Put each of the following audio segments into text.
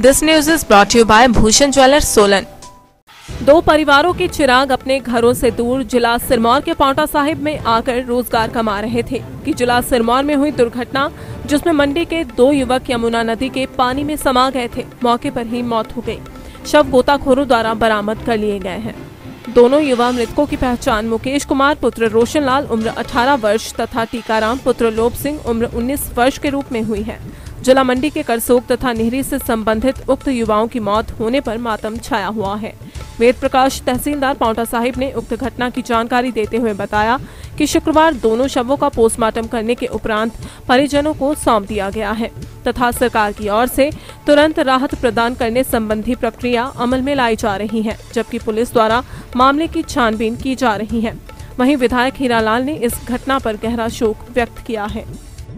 This news is brought to you by Bhushan jewellers Solan. दो परिवारों के चिराग अपने घरों से दूर जिला सिरमौर के पांवटा साहिब में आकर रोजगार कमा रहे थे कि जिला सिरमौर में हुई दुर्घटना, जिसमें मंडी के दो युवक यमुना नदी के पानी में समा गए थे। मौके पर ही मौत हो गई। शव गोताखोरों द्वारा बरामद कर लिए गए हैं। दोनों युवा मृतकों की पहचान मुकेश कुमार पुत्र रोशनलाल उम्र 18 वर्ष तथा टीकाराम पुत्र लोभ सिंह उम्र 19 वर्ष के रूप में हुई है। जिला मंडी के करसोग तथा नेहरी से संबंधित उक्त युवाओं की मौत होने पर मातम छाया हुआ है। वेद प्रकाश तहसीलदार पांवटा साहिब ने उक्त घटना की जानकारी देते हुए बताया कि शुक्रवार दोनों शवों का पोस्टमार्टम करने के उपरांत परिजनों को सौंप दिया गया है तथा सरकार की ओर से तुरंत राहत प्रदान करने संबंधी प्रक्रिया अमल में लाई जा रही है, जबकि पुलिस द्वारा मामले की छानबीन की जा रही है। वहीं विधायक हीरालाल ने इस घटना पर गहरा शोक व्यक्त किया है।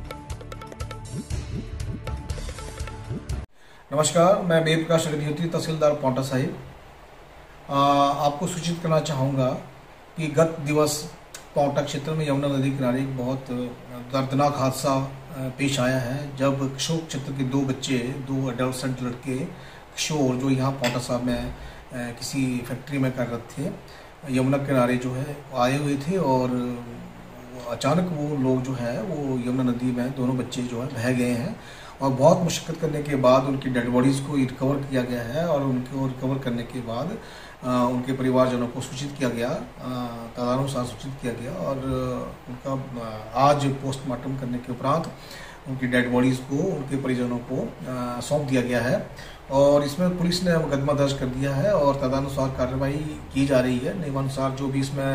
नमस्कार, मैं वेद प्रकाश अग्निहोत्री तहसीलदार पांवटा साहिब। आपको सूचित करना चाहूँगा कि गत दिवस पांवटा क्षेत्र में यमुना नदी किनारे एक बहुत दर्दनाक हादसा पेश आया है, जब किशोर क्षेत्र के दो बच्चे, दो एडोलसेंट लड़के किशोर जो यहाँ पांवटा साहिब में किसी फैक्ट्री में कार्यरत थे, यमुना किनारे जो है आए हुए थे और अचानक वो लोग जो है वो यमुना नदी में दोनों बच्चे जो है बह गए हैं और बहुत मुशक्कत करने के बाद उनकी डेड बॉडीज़ को रिकवर किया गया है और उनको रिकवर करने के बाद उनके परिवारजनों को सूचित किया गया, तदनुसार सूचित किया गया और उनका आज पोस्टमार्टम करने के उपरांत उनकी डेड बॉडीज़ को उनके परिजनों को सौंप दिया गया है और इसमें पुलिस ने मुकदमा दर्ज कर दिया है और तदनुसार कार्रवाई की जा रही है। नियमानुसार जो भी इसमें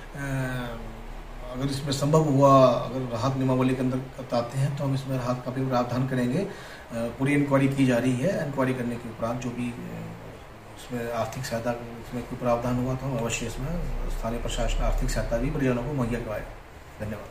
अगर इसमें संभव हुआ, अगर राहत नियमावली के अंदर आते हैं तो हम इसमें राहत का भी प्रावधान करेंगे। पूरी इंक्वायरी की जा रही है। इंक्वायरी करने के उपरांत जो भी इसमें आर्थिक सहायता इसमें कोई प्रावधान हुआ तो हम अवश्य इसमें स्थानीय प्रशासन आर्थिक सहायता भी परिजनों को मुहैया करवाएगा। धन्यवाद।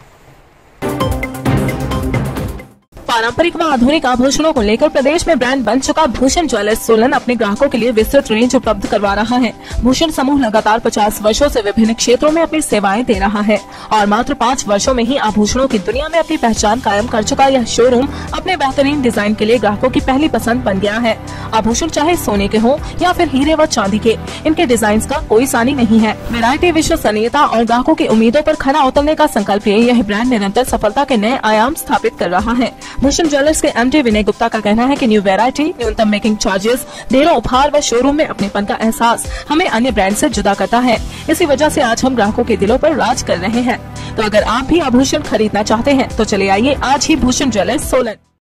पारंपरिक व आधुनिक आभूषणों को लेकर प्रदेश में ब्रांड बन चुका भूषण ज्वेलर्स सोलन अपने ग्राहकों के लिए विस्तृत रेंज उपलब्ध करवा रहा है। भूषण समूह लगातार 50 वर्षों से विभिन्न क्षेत्रों में अपनी सेवाएं दे रहा है और मात्र 5 वर्षों में ही आभूषणों की दुनिया में अपनी पहचान कायम कर चुका यह शोरूम अपने बेहतरीन डिजाइन के लिए ग्राहकों की पहली पसंद बन गया है। आभूषण चाहे सोने के हो या फिर हीरे व चांदी के, इनके डिजाइन का कोई सानी नहीं है। वैरायटी, विश्वसनीयता और ग्राहकों की उम्मीदों पर खरा उतरने का संकल्प लिए यह ब्रांड निरंतर सफलता के नए आयाम स्थापित कर रहा है। भूषण ज्वेलर्स के एमडी विनय गुप्ता का कहना है कि न्यू वैरायटी, न्यूनतम मेकिंग चार्जेस, ढेरों उपहार व शोरूम में अपनेपन का एहसास हमें अन्य ब्रांड से जुदा करता है। इसी वजह से आज हम ग्राहकों के दिलों पर राज कर रहे हैं। तो अगर आप भी आभूषण खरीदना चाहते हैं तो चले आइए आज ही भूषण ज्वेलर्स सोलन।